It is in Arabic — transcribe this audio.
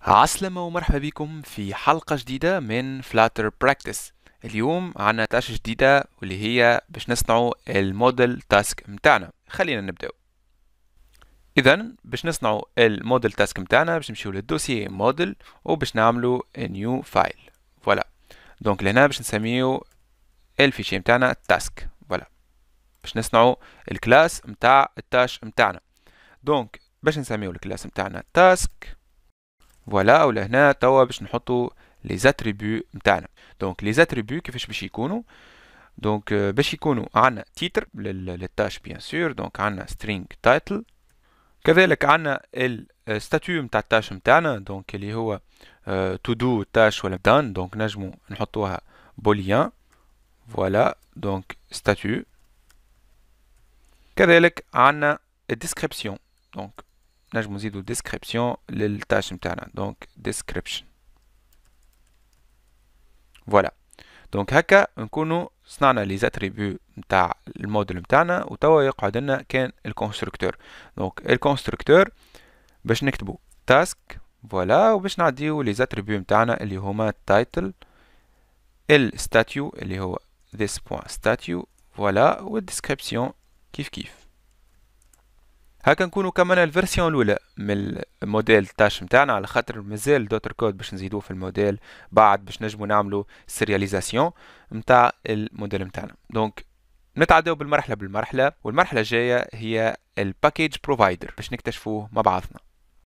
عسلامة ومرحبا بكم في حلقة جديدة من Flutter Practice. اليوم عنا تاسك جديدة واللي هي باش نصنعوا الموديل تاسك متاعنا. خلينا نبداو. إذا باش نصنعوا الموديل تاسك متاعنا باش نمشيو للدوسي موديل وباش نعملوا نيو فايل. فوالا. دونك لهنا باش نسميو الفيشي متاعنا تاسك. فوالا. باش نصنعوا الكلاس متاع التاش متاعنا. دونك باش نسميو الكلاس متاعنا تاسك. فوالا. ولهنا توا باش نحطوا لي زاتريبيو نتاعنا. دونك لي زاتريبيو كيفاش باش يكونوا؟ دونك باش يكونوا عندنا تيتر للتاش بيان سور. دونك عندنا string title، كذلك عندنا الستاتيو نتاع التاش نتاعنا دونك اللي هو to do تاش ولا done. دونك نجموا نحطوها بوليان. فوالا. دونك ستاتيو. كذلك عندنا الديسكريبسيون. دونك نجمو نزيدو description للتاش نتاعنا. دونك description. فوالا. دونك هكا نكونو صنعنا لي زاتريبيو نتاع الموديل نتاعنا وتوا يقعد لنا كان الكونستركتور. دونك الكونستركتور باش نكتبو تاسك. فوالا. وباش نعديو لي زاتريبيو نتاعنا اللي هما title، الستاتيو اللي هو this.statue. فوالا. والديسكريبسيون كيف كيف. هكا نكونوا كملنا الفيرسيون الاولى من الموديل تاش نتاعنا، على خاطر مازال دوتر كود باش نزيدوه في الموديل بعد باش نجمو نعملو سيرياليزاسيون نتاع الموديل نتاعنا. دونك نتعداو بالمرحله والمرحله الجايه هي الباكيج بروفايدر باش نكتشفوه مع بعضنا.